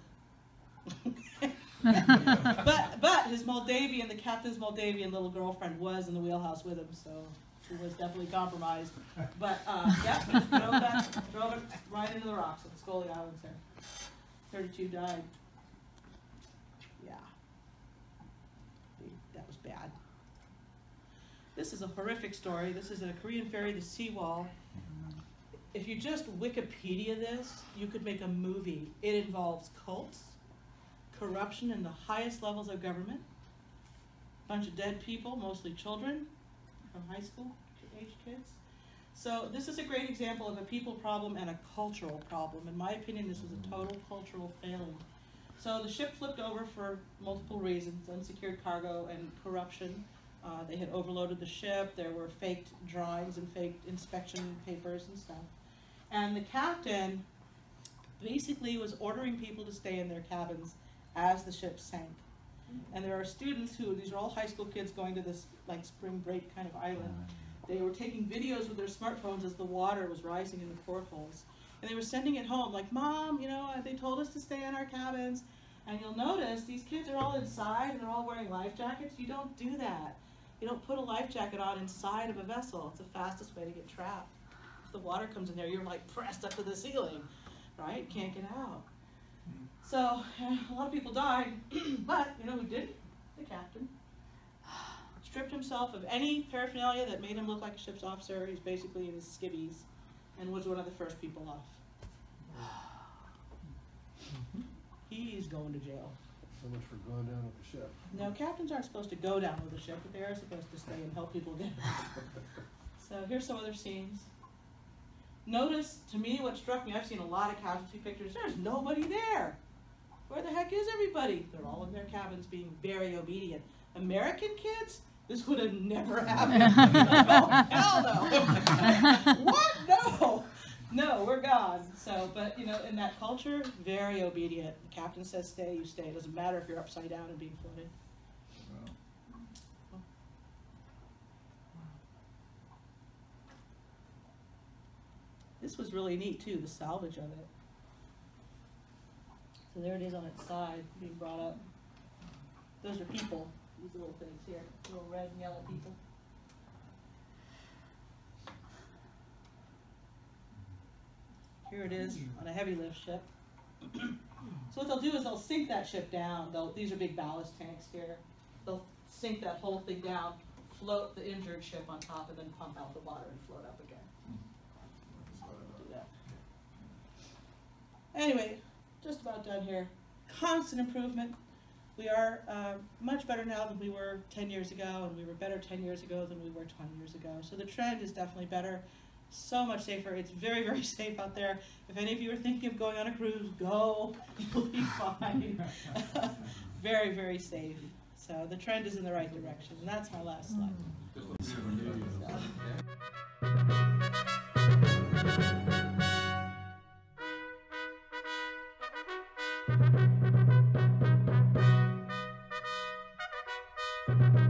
but his Moldavian, the captain's Moldavian little girlfriend was in the wheelhouse with him, so she was definitely compromised. But yeah, just drove it right into the rocks at the Scully Islands there. 32 died. Yeah, that was bad. This is a horrific story. This is a Korean ferry, the Seawall. If you just Wikipedia this, you could make a movie. It involves cults, corruption in the highest levels of government, a bunch of dead people, mostly children from high school age kids. So this is a great example of a people problem and a cultural problem. In my opinion, this was a total cultural failing. So the ship flipped over for multiple reasons: unsecured cargo and corruption. They had overloaded the ship. There were faked drawings and faked inspection papers and stuff. And the captain basically was ordering people to stay in their cabins as the ship sank. And there are students who, these are all high school kids going to this like spring break kind of island. They were taking videos with their smartphones as the water was rising in the portholes. And they were sending it home like, Mom, you know, they told us to stay in our cabins. And you'll notice these kids are all inside and they're all wearing life jackets. You don't do that. You don't put a life jacket on inside of a vessel. It's the fastest way to get trapped. If the water comes in there, you're like pressed up to the ceiling, right? Can't get out. So a lot of people died, but you know who didn't? The captain. Stripped himself of any paraphernalia that made him look like a ship's officer. He's basically in his skivvies and was one of the first people off. He's going to jail. So much for going down with the ship. No, captains aren't supposed to go down with the ship, but they are supposed to stay and help people get out. So here's some other scenes. Notice, to me, what struck me, I've seen a lot of casualty pictures. There's nobody there. Where the heck is everybody? They're all in their cabins being very obedient. American kids? This would have never happened. Oh, hell no. What? No. No, we're gone. So, but you know, in that culture, very obedient. The captain says stay, you stay. It doesn't matter if you're upside down and being floated. Wow. This was really neat too, the salvage of it. So there it is on its side, being brought up. Those are people, these little things here, little red and yellow people. Here it is on a heavy lift ship. So what they'll do is they'll sink that ship down. These are big ballast tanks here. They'll sink that whole thing down, float the injured ship on top, and then pump out the water and float up again. So they'll do that. Anyway, just about done here. Constant improvement. We are much better now than we were 10 years ago, and we were better 10 years ago than we were 20 years ago. So the trend is definitely better. So much safer. It's very, very safe out there. If any of you are thinking of going on a cruise, go. You'll be fine. Very, very safe. So the trend is in the right direction. And that's my last slide. Yeah.